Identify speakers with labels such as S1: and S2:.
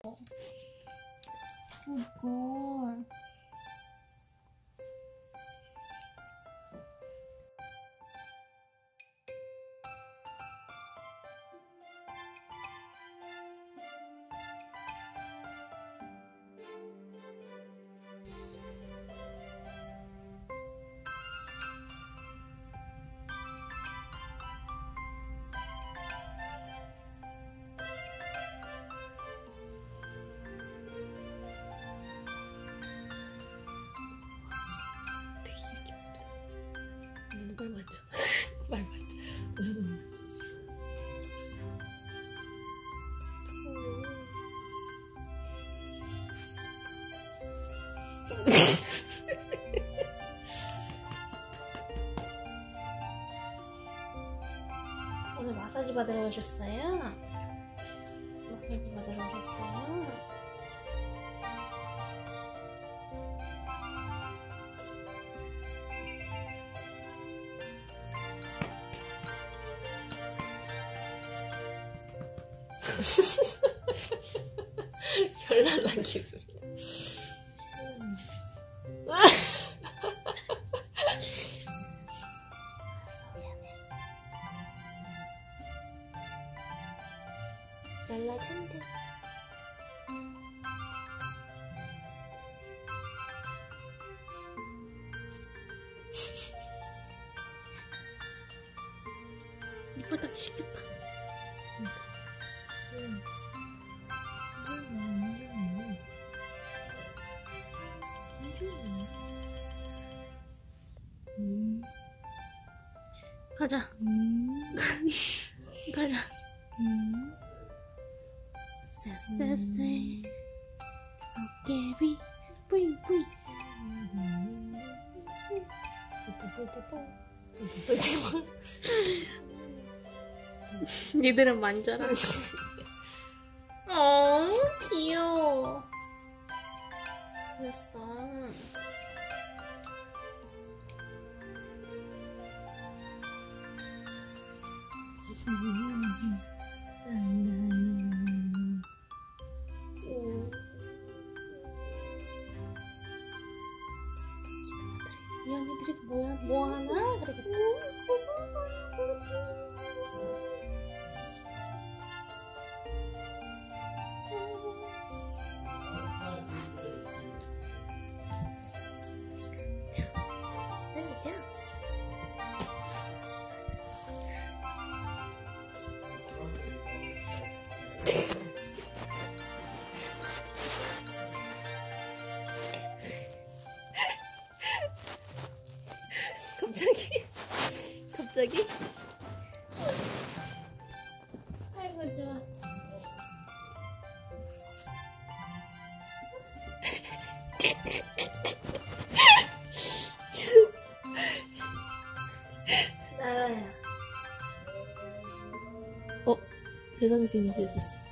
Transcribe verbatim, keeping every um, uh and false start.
S1: 굿걸.
S2: 말 맞죠? 말 맞죠? 저도
S1: 오늘 마사지 받으러 오셨어요? 마사지 받으러 오셨어요?
S2: 별난란 기술.
S1: 날라잔대. 이빨 닦기 쉽겠다. 응. 응. 음. 가자. 음. 가자. 음. 쎄쎄쎄. 어깨비 뿌이 뿌이. 니들은 만져라. 어, 귀여워. 그랬어. 이 언니들이 뭐야, 뭐 하나? 그러겠다. 갑자기? 갑자기? 아이고 좋아. 나라야.
S2: 어? 세상 진지해졌어.